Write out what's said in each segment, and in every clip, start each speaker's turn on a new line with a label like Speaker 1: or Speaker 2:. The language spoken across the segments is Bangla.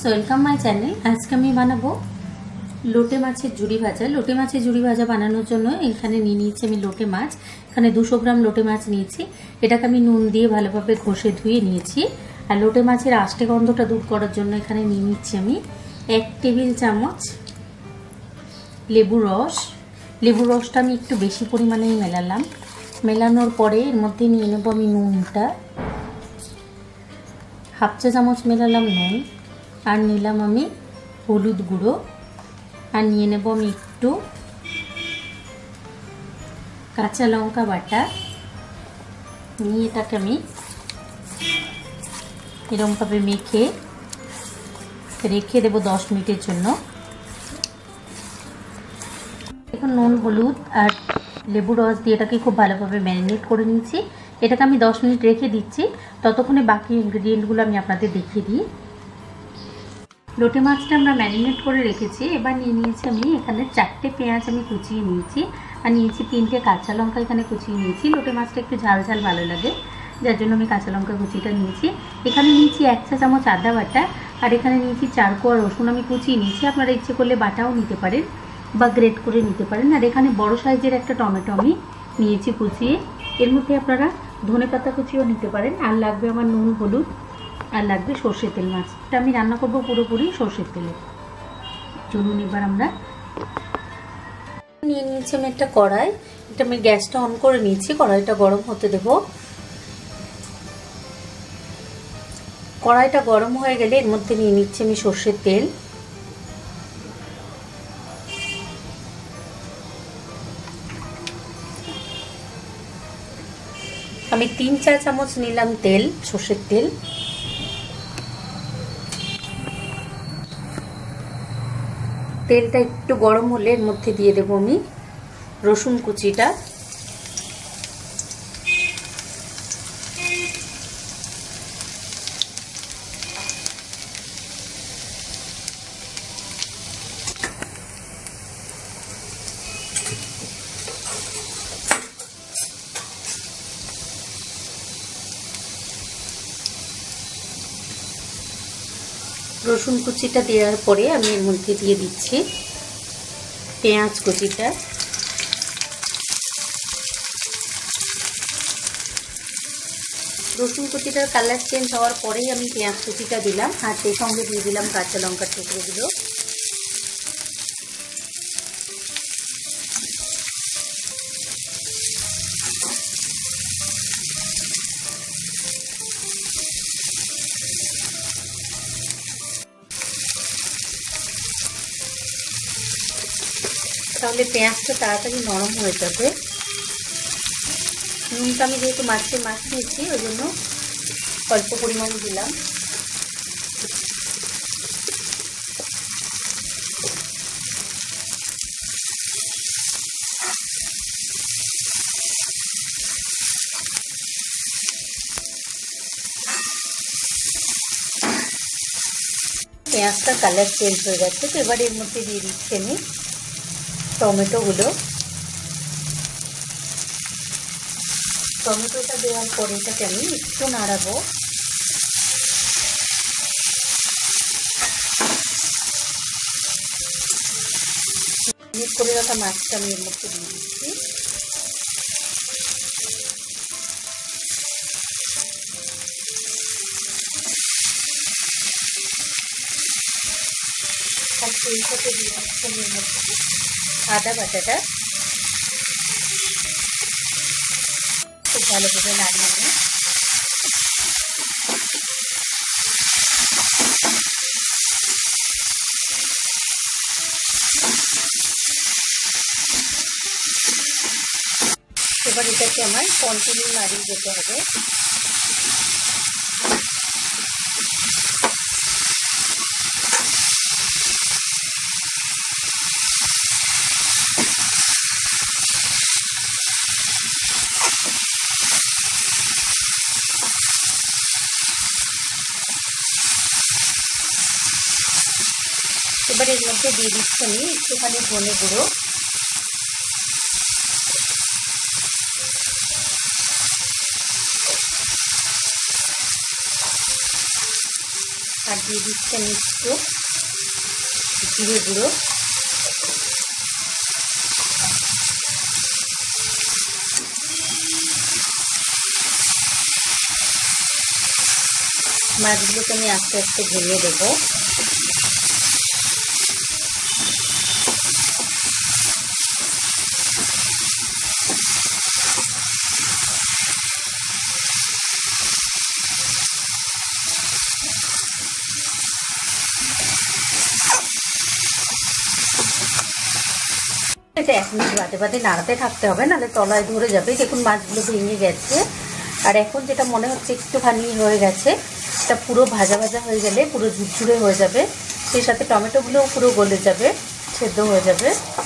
Speaker 1: Welcome my channel. আজকে আমি বানাবো লোটে মাছের ঝুড়ি ভাজা। লোটে মাছের ঝুড়ি ভাজা বানানোর জন্য এখানে নিয়ে নিয়েছি আমি লোটে মাছ। এখানে 200 গ্রাম লোটে মাছ নিয়েছি। এটাকে আমি নুন দিয়ে ভালোভাবে ঘষে ধুয়ে নিয়েছি। আর লোটে মাছের আষ্টে গন্ধটা দূর করার জন্য এখানে নিয়ে নিচ্ছি আমি 1 টেবিল চামচ লেবুর রস। লেবুর রসটা আমি একটু বেশি পরিমাণেই মেলালাম। মেলানোর পরে এর মধ্যে নিয়ে নেব আমি নুনটা, হাফ চা চামচ মেলালাম নুন। আর নিলাম আমি হলুদ গুঁড়ো। আর নিয়ে নেব আমি একটু কাঁচা লঙ্কা বাটা। নিয়ে এটাকে আমি এরকমভাবে মেখে রেখে দেবো 10 মিনিটের জন্য। এখন নুন, হলুদ আর লেবু রস দিয়ে এটাকে খুব ভালোভাবে ম্যারিনেট করে নিয়েছি। এটাকে আমি 10 মিনিট রেখে দিচ্ছি। ততক্ষণে বাকি ইনগ্রিডিয়েন্টগুলো আমি আপনাদের দেখিয়ে দিই। লোটে মাছটা আমরা ম্যারিনেট করে রেখেছি। এবার নিয়ে নিয়েছি আমি এখানে 4টে পেঁয়াজ আমি কুচিয়ে নিয়েছি। আর নিয়েছি 3টে কাঁচা লঙ্কা এখানে কুচিয়ে নিয়েছি। লোটে মাছটা একটু ঝাল ঝাল ভালো লাগে, যার জন্য আমি কাঁচা লঙ্কা কুচিটা নিয়েছি। এখানে নিয়েছি 1 চা চামচ আদা বাটা। আর এখানে নিয়েছি 4 কোয়া রসুন আমি কুচিয়ে নিয়েছি। আপনারা ইচ্ছে করলে বাটাও নিতে পারেন বা গ্রেট করে নিতে পারেন। আর এখানে বড় সাইজের একটা টমেটো আমি নিয়েছি কুচিয়ে। এর মধ্যে আপনারা ধনেপাতা কুচিও নিতে পারেন। আর লাগবে আমার নুন, হলুদ, আর লাগবে সর্ষের তেল। মাছটা আমি রান্না করব পুরোপুরি সর্ষের তেলে। চলুন এবার আমরা নিয়ে নিয়েছি আমি একটা কড়াই। এটা আমি গ্যাসটা অন করে নিয়েছি। কড়াইটা গরম হতে দেব। কড়াইটা গরম হয়ে গেলে এর মধ্যে নিয়ে নিচ্ছি আমি সর্ষের তেল। আমি 3 চা চামচ নিলাম তেল, সর্ষের তেল। তেলটা একটু গরম হলে এর মধ্যে দিয়ে দেবো আমি রসুন কুচিটা। রসুন কুচিটা দেওয়ার পরে আমি এর মধ্যে দিয়ে দিচ্ছি পেঁয়াজ কুচিটা। রসুন কুচিটার কালার চেঞ্জ হওয়ার পরেই আমি পেঁয়াজ কুচিটা দিলাম। আর সেই সঙ্গে দিয়ে দিলাম কাঁচা লঙ্কার টুকরোগুলো। তাহলে পেঁয়াজটা তাড়াতাড়ি নরম হয়ে যাবে। নুনটা আমি যেহেতু মাছ নিয়েছি ওই জন্য অল্প পরিমাণে দিলাম। পেঁয়াজটা কালার চেঞ্জ হয়ে গেছে। তো এবার এর মধ্যে দিয়ে দিচ্ছি আমি টমেটোগুলো। টমেটোটা দেওয়ার পরে এটাকে আমি একটু নাড়াবো। মিক্স করে রাখা মাছটা আমি এর মধ্যে দিয়ে দিচ্ছি। আর সেই সাথে দিয়ে দিচ্ছি আমি এর মধ্যে আদা বাটাটা। খুব ভালোভাবে নাড়িয়ে নিই। এবার এটাকে আমার কন্টিনিউ নাড়িয়ে যেতে হবে। এবার এর মধ্যে দিয়ে দিচ্ছি আমি একটুখানি ধনে গুঁড়ো। আর দিয়ে দিচ্ছি আমি একটু জিরে গুঁড়ো, মাছগুলোকে আমি আস্তে আস্তে ভেঙে দেবো। এটা 1 মিনিট বাদে বাদে নাড়াতে থাকতে হবে, নাহলে তলায় ধরে যাবে। দেখুন মাছগুলো ভেঙে গেছে। আর এখন যেটা মনে হচ্ছে একটুখানি হয়ে গেছে, এটা পুরো ভাজা ভাজা হয়ে গেলে পুরো ঝুরঝুরে হয়ে যাবে, সেই সাথে টমেটোগুলোও পুরো গলে যাবে, সেদ্ধ হয়ে যাবে।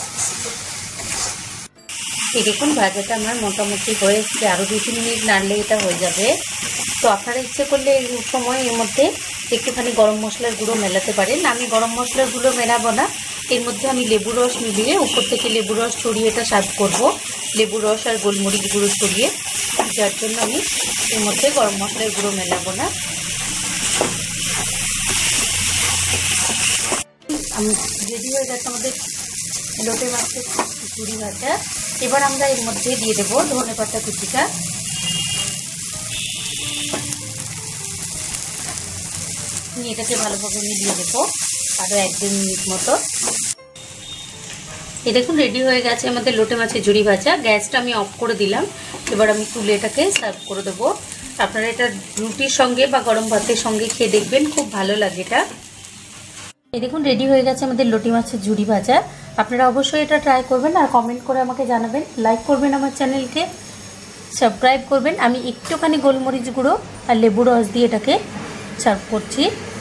Speaker 1: এই দেখুন ভাজাটা আমার মোটামুটি হয়ে এসছে, আরও 2-3 মিনিট নাড়লে এটা হয়ে যাবে। তো আপনারা ইচ্ছে করলে এই সময় এর মধ্যে একটুখানি গরম মশলার গুঁড়ো মেলাতে পারেন। আমি গরম মশলার গুঁড়ো মেলাবো না, এর মধ্যে আমি লেবুর রস মিলিয়ে উপর থেকে লেবুর রস ছড়িয়ে এটা সার্ভ করবো, লেবুর রস আর গোলমরিচ গুঁড়ো ছড়িয়ে, যার জন্য আমি এর মধ্যে গরম মশলার গুঁড়ো মেলাবো না। রেডি হয়ে গেছে আমাদের লোটে মাছের ঝুরি ভাজা। এবার আমরা এর মধ্যে দিয়ে দেবো ধনেপাতা কুচিটা। এটাকে ভালোভাবে মিলিয়ে দেবো আরও 1-2 মিনিট মতো। এই দেখুন রেডি হয়ে গেছে আমাদের লোটে মাছের ঝুরি ভাজা। গ্যাসটা আমি অফ করে দিলাম। এবার আমি তুলে এটাকে সার্ভ করে দেবো। আপনারা এটা রুটির সঙ্গে বা গরম ভাতের সঙ্গে খেয়ে দেখবেন, খুব ভালো লাগে এটা। এই দেখুন রেডি হয়ে গেছে আমাদের লোটে মাছের ঝুরি ভাজা। আপনারা অবশ্যই এটা ট্রাই করবেন আর কমেন্ট করে আমাকে জানাবেন। লাইক করবেন আমার চ্যানেলকে, সাবস্ক্রাইব করবেন। আমি একটুখানি গোলমরিচ গুঁড়ো আর লেবু রস দিয়ে এটাকে সার্ভ করছি।